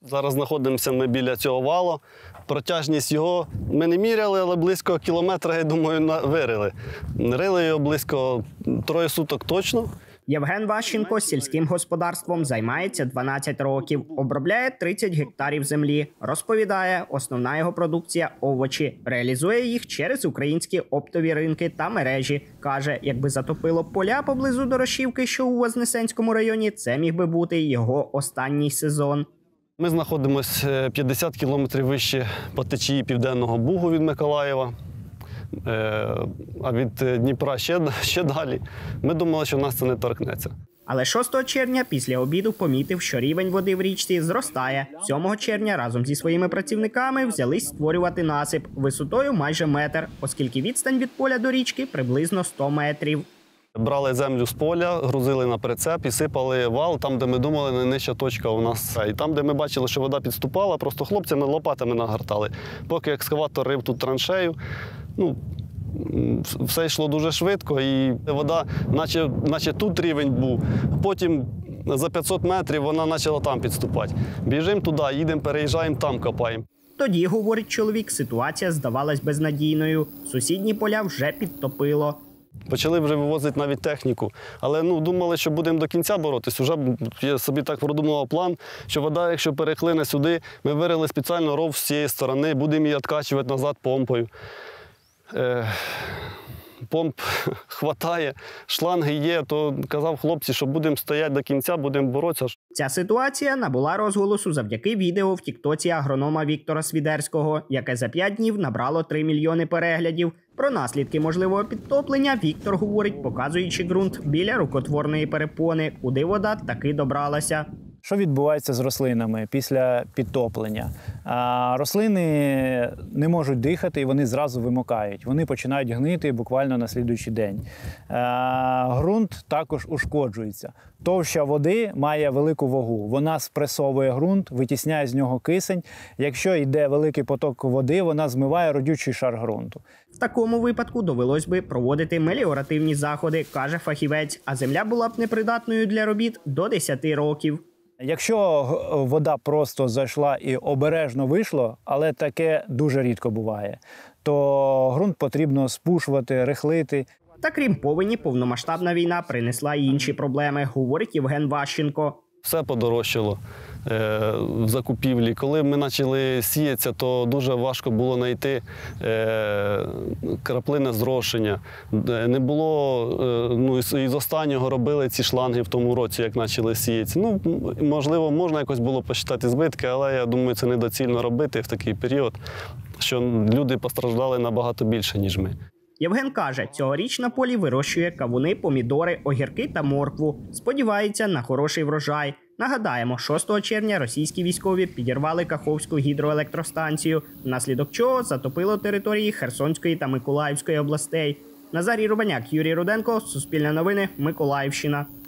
Зараз знаходимося ми біля цього валу. Протяжність його ми не міряли, але близько кілометра, я думаю, вирили. Рили його близько 3 суток точно. Євген Ващенко сільським господарством займається 12 років. Обробляє 30 гектарів землі. Розповідає, основна його продукція – овочі. Реалізує їх через українські оптові ринки та мережі. Каже, якби затопило поля поблизу Дорошівки, що у Вознесенському районі, це міг би бути його останній сезон. Ми знаходимося 50 кілометрів вище по течії Південного Бугу від Миколаєва, а від Дніпра ще далі. Ми думали, що нас це не торкнеться. Але 6 червня після обіду помітив, що рівень води в річці зростає. 7 червня разом зі своїми працівниками взялись створювати насип висотою майже метр, оскільки відстань від поля до річки приблизно 100 метрів. Брали землю з поля, грузили на прицеп і сипали вал там, де ми думали, найнижча точка у нас. І там, де ми бачили, що вода підступала, просто хлопцями лопатами нагортали. Поки екскаватор рив тут траншею, все йшло дуже швидко, і вода, наче тут рівень був, потім за 500 метрів вона почала там підступати. Біжимо туди, їдемо, переїжджаємо, там копаємо. Тоді, говорить чоловік, ситуація здавалась безнадійною. Сусідні поля вже підтопило. Почали вже вивозити навіть техніку. Але думали, що будемо до кінця боротись. Уже я собі так продумував план, що вода, якщо перехлине сюди, ми вирили спеціально ров з цієї сторони, будемо її відкачувати назад помпою. Помп хватає, шланги є, то казав хлопці, що будемо стояти до кінця, будемо боротися. Ця ситуація набула розголосу завдяки відео в тіктоці агронома Віктора Свідерського, яке за 5 днів набрало 3 мільйони переглядів. Про наслідки можливого підтоплення Віктор говорить, показуючи ґрунт біля рукотворної перепони, куди вода таки добралася. Що відбувається з рослинами після підтоплення? Рослини не можуть дихати і вони зразу вимокають. Вони починають гнити буквально на слідуючий день. Ґрунт також ушкоджується. Товща води має велику вагу. Вона спресовує ґрунт, витісняє з нього кисень. Якщо йде великий поток води, вона змиває родючий шар ґрунту. В такому випадку довелось би проводити меліоративні заходи, каже фахівець, а земля була б непридатною для робіт до 10 років. Якщо вода просто зайшла і обережно вийшло, але таке дуже рідко буває, то ґрунт потрібно спушувати, рихлити. Та крім повені, повномасштабна війна принесла й інші проблеми, говорить Євген Ващенко. Все подорожчало в закупівлі. Коли ми почали сіятися, то дуже важко було знайти краплинне зрошення. Не було, із останнього робили ці шланги в тому році, як почали сіятися. Можливо, можна якось було посчитати збитки, але я думаю, це недоцільно робити в такий період, що люди постраждали набагато більше, ніж ми. Євген каже, цьогоріч на полі вирощує кавуни, помідори, огірки та моркву. Сподівається на хороший врожай. Нагадаємо, 6 червня російські військові підірвали Каховську гідроелектростанцію, внаслідок чого затопило території Херсонської та Миколаївської областей. Назарій Рубаняк, Юрій Руденко, Суспільне новини, Миколаївщина.